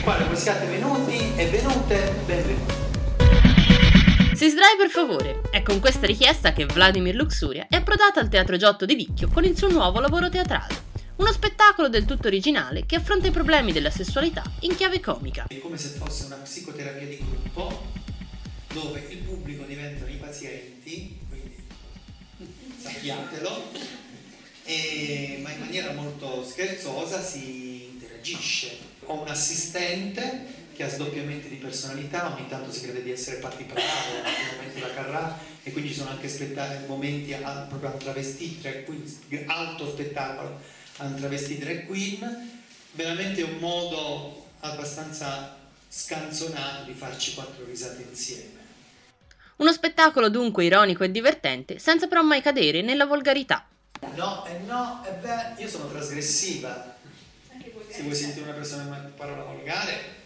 quale voi siate venuti e venute, benvenuti. Si sdrai per favore, è con questa richiesta che Vladimir Luxuria è approdata al Teatro Giotto di Vicchio con il suo nuovo lavoro teatrale. Uno spettacolo del tutto originale che affronta i problemi della sessualità in chiave comica. È come se fosse una psicoterapia di gruppo, dove il pubblico diventano i pazienti, quindi sappiatelo, ma in maniera molto scherzosa si interagisce. Ho un assistente che ha sdoppiamenti di personalità, ogni tanto si crede di essere Patti Bravo, in altri momenti la Carrà, e quindi ci sono anche momenti proprio a travestiti, drag queen, alto spettacolo, a travestiti drag queen. Veramente un modo abbastanza scanzonato di farci 4 risate insieme. Uno spettacolo dunque ironico e divertente, senza però mai cadere nella volgarità. No, io sono trasgressiva. Se vuoi sentire una persona una parola volgare,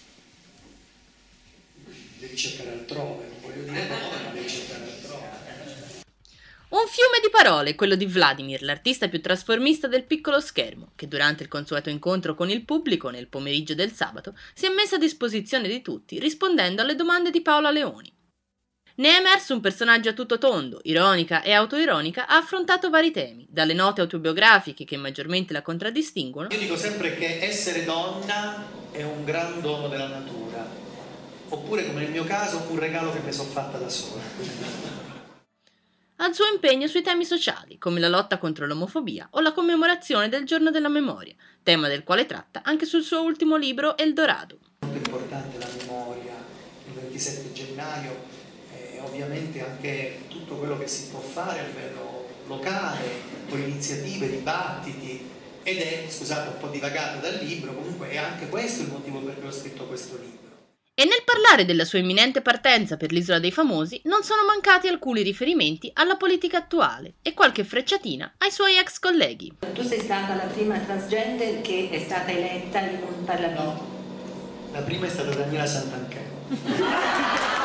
devi cercare altrove, non voglio dire dove, ma devi cercare altrove. Un fiume di parole, quello di Vladimir, l'artista più trasformista del piccolo schermo, che durante il consueto incontro con il pubblico nel pomeriggio del sabato si è messo a disposizione di tutti rispondendo alle domande di Paola Leoni. Ne è emerso un personaggio a tutto tondo, ironica e autoironica, ha affrontato vari temi, dalle note autobiografiche che maggiormente la contraddistinguono. Io dico sempre che essere donna è un gran dono della natura, oppure come nel mio caso un regalo che mi sono fatta da sola. Al suo impegno sui temi sociali, come la lotta contro l'omofobia o la commemorazione del Giorno della Memoria, tema del quale tratta anche sul suo ultimo libro Eldorado. Molto importante la memoria, il 27 gennaio, ovviamente anche tutto quello che si può fare a livello locale, con iniziative, dibattiti, ed è, scusate, un po' divagato dal libro, comunque è anche questo il motivo per cui ho scritto questo libro. E nel parlare della sua imminente partenza per l'Isola dei Famosi non sono mancati alcuni riferimenti alla politica attuale e qualche frecciatina ai suoi ex colleghi. Tu sei stata la prima transgender che è stata eletta in un Parlamento. No, la prima è stata Daniela Santanchè.